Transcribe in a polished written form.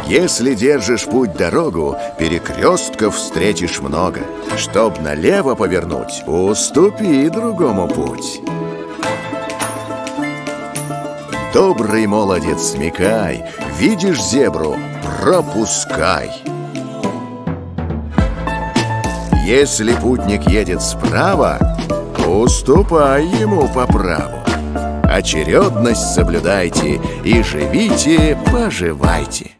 Если держишь путь-дорогу, перекрестков встретишь много. Чтоб налево повернуть, уступи другому путь. Добрый молодец, смекай, видишь зебру, пропускай. Если путник едет справа, уступай ему по праву. Очередность соблюдайте и живите, поживайте.